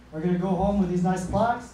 are going to go home with these nice plaques.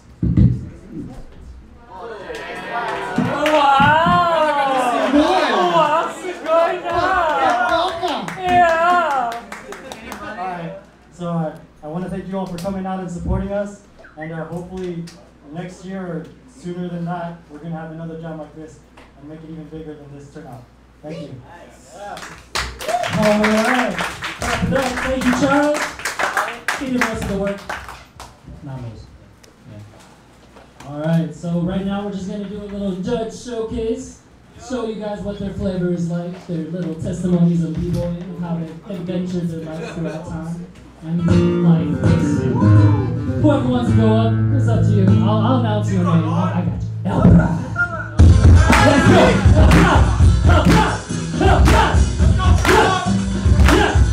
So I want to thank you all for coming out and supporting us, and hopefully next year or sooner than that, we're going to have another jam like this and make it even bigger than this turnout. Thank you. All right. Thank you, Charles. He did most of the work. Not most. Yeah. All right, so right now we're just going to do a little judge showcase. Show you guys what their flavor is like, their little testimonies of Bboy and how they adventured their life throughout time. And like, whoever wants to go up, it's up to you. I'll announce your name. I got you. Lprad. Let's go. Lprad. Lprad. Lprad. Yeah.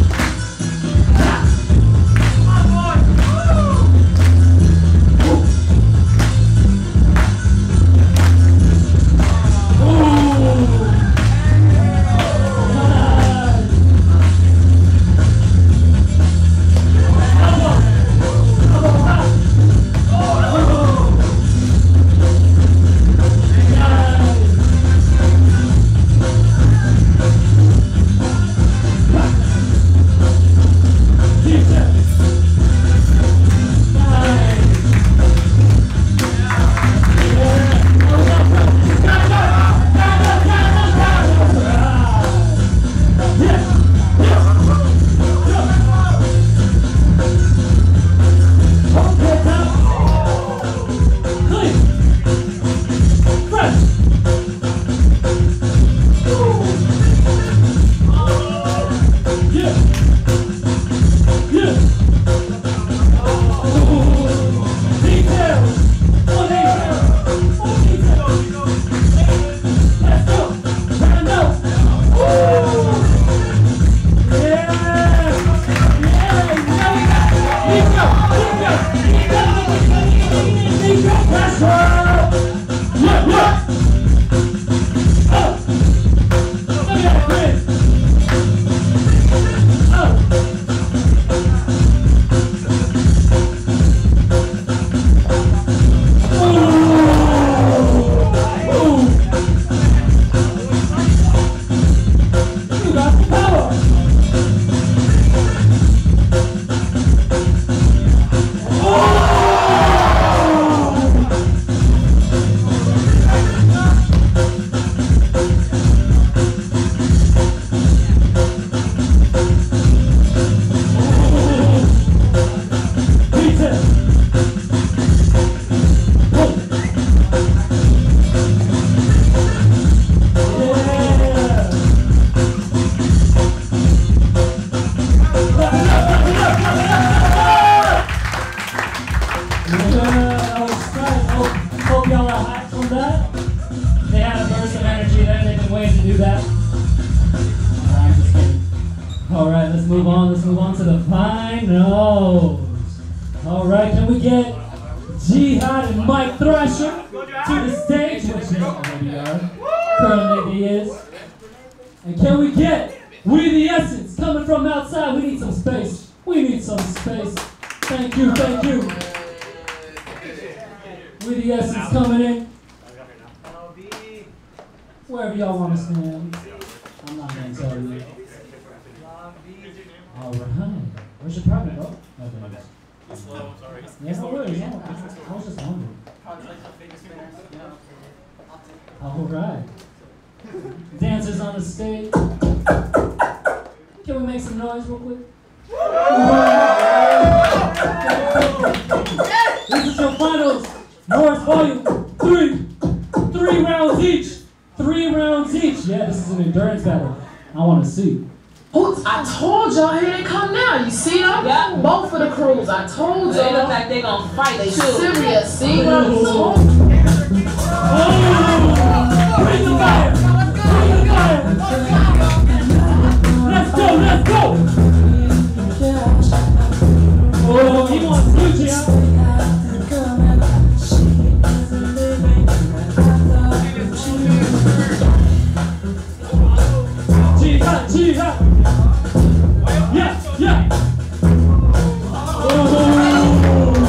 Morse volume 3. 3 rounds each. 3 rounds each. Yeah, this is an endurance battle. I want to see. Oh, I told y'all, here they come now. You see them? Yeah. Both of the crews. I told y'all. They look like they gonna fight. They serious. See? Bring the fire. Bring the fire. Let's go. Let's go. Oh, he wants Richie out. G-Hot. Yeah. Oh.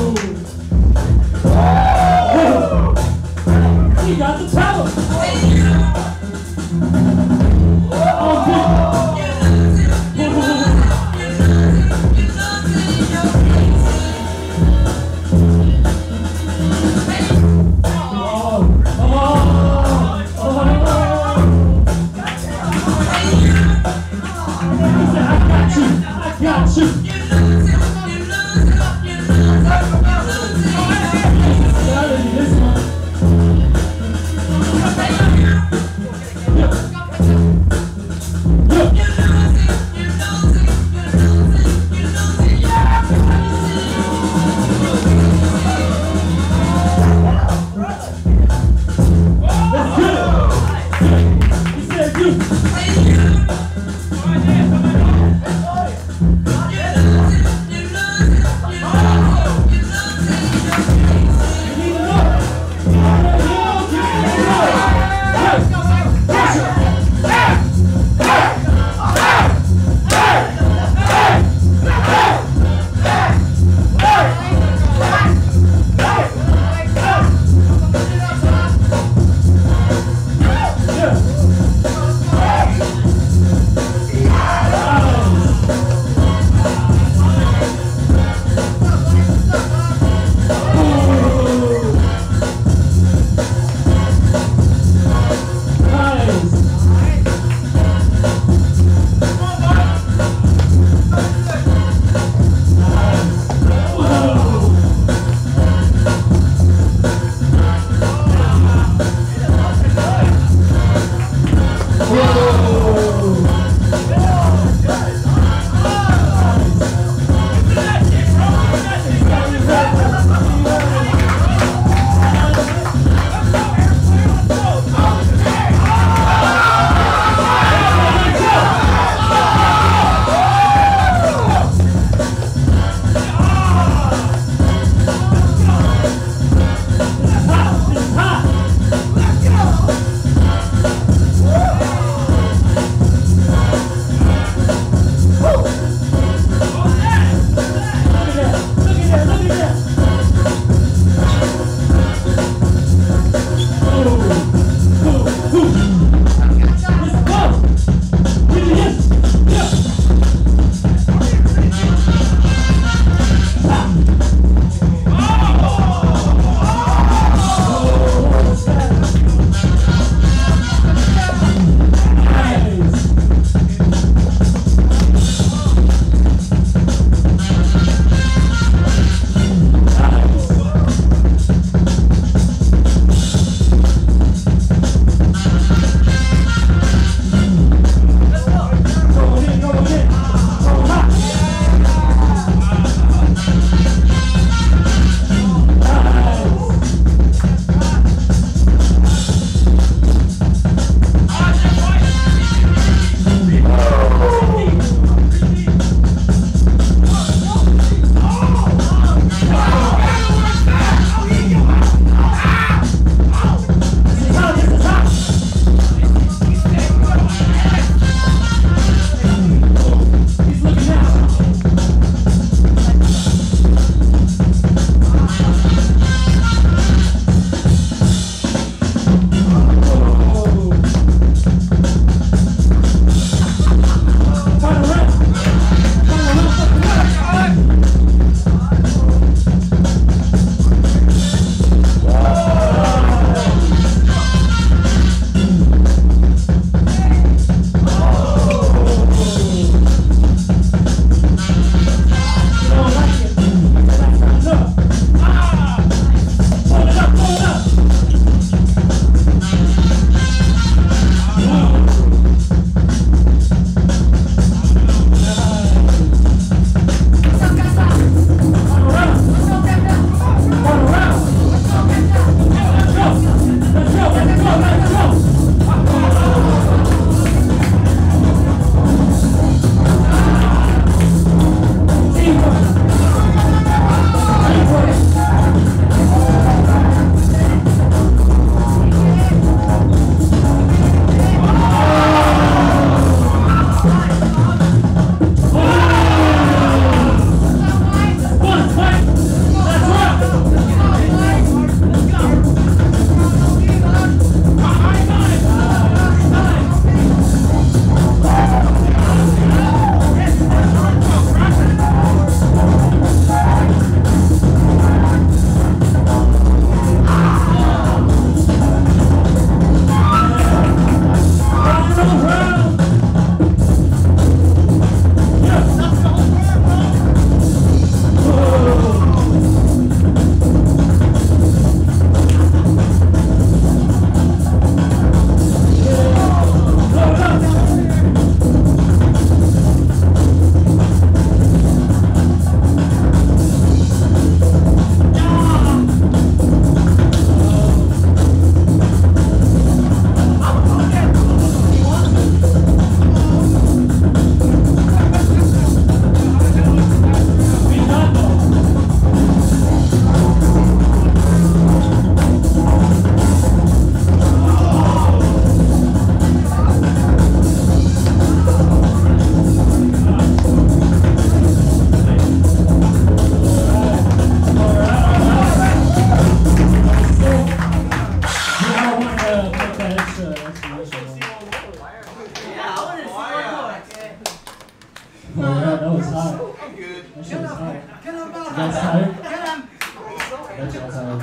tired? Bet y'all tired.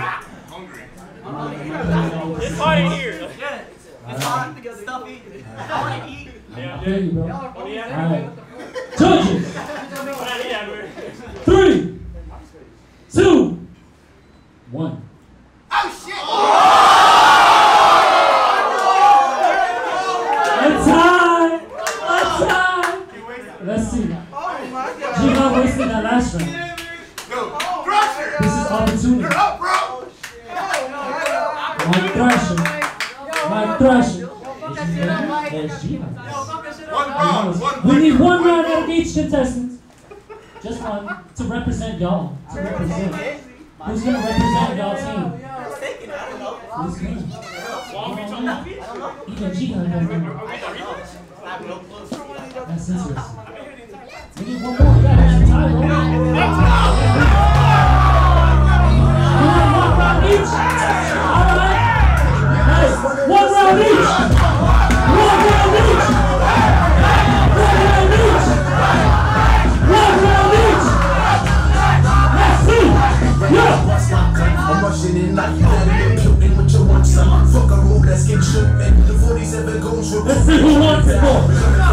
It's hot in here. It's hot, stuffy. I want to eat. I feel you, bro. Alright. Judges! 3, 2, 1. Oh shit! A tie! Let's see. She not wasting that last round. This is opportunity. You're up, bro! Mike Thrasher. There's Gina. We need 1 round out of each contestant. Just one to represent y'all. To represent. Who's gonna represent y'all team? Who's gonna? Even Gina knows. That's interesting. We need 1 more. Yeah, that's the time, bro. 1 round each. All right. Nice. 1 round each. 1 round each. 1 round each. 1 round each. Let's see. Yeah. I'm rushing in like you gotta get killed in with your one son. Fuck a rule that's get shook and the 47 goes with. Let's see who wants it more.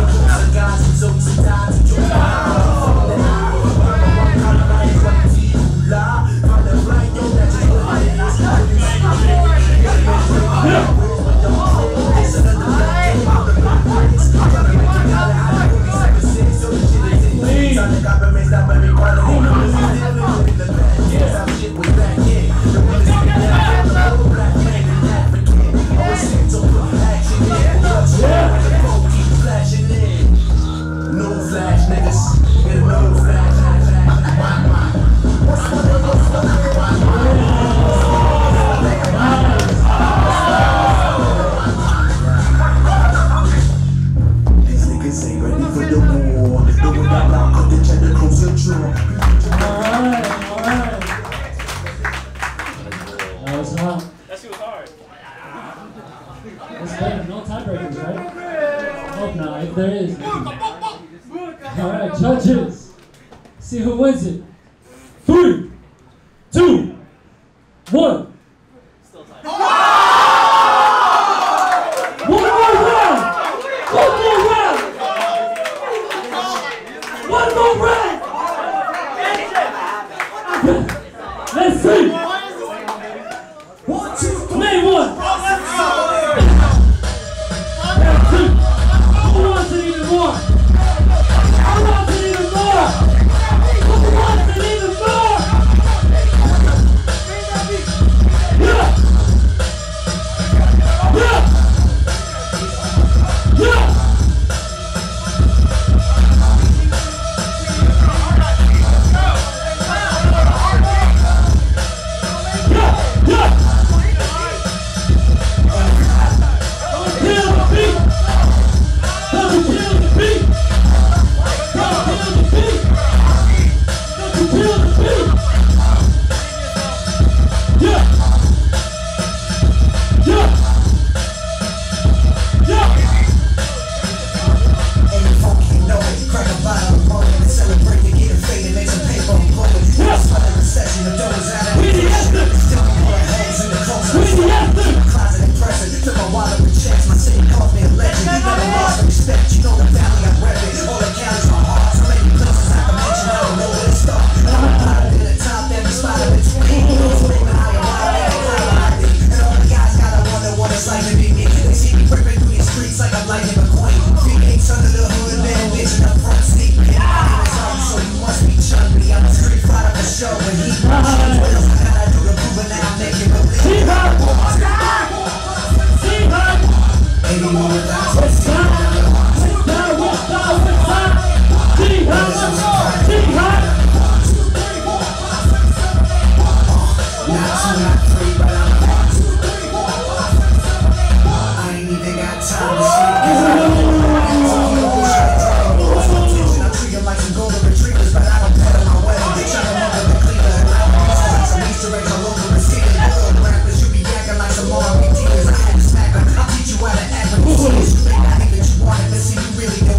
Judges, see who wins it. 3, 2, 1. One more round. Let's see. 1, 2, 3. Name 1. Who wants it even more?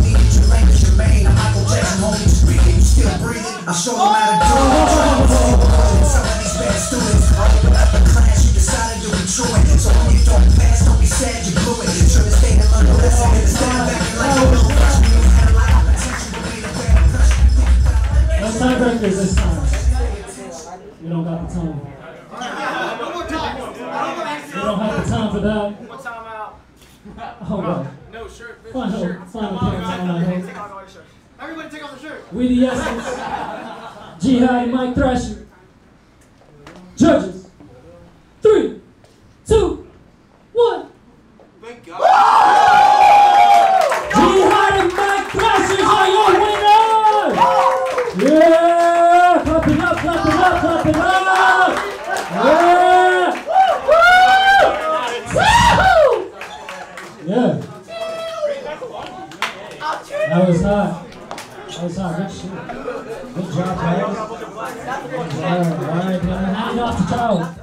I show them how to do it. We don't got the time. No more time. We don't have the time for that. One more time out. Hold on. No shirt. Final appearance on our host. Take off all your shirts. Everybody take off the shirt. We the Essence. Jihad and Mike Thrasher. Judges. 3, 2, 1. Thank God. Jihad and Mike Thrasher are your winners! Yeah! Clap it up, clap it up, clap it up! Yeah! Yeah. That was hot. That was hot. Good shit. Good job, guys. All right, man. Hand it off to Charles.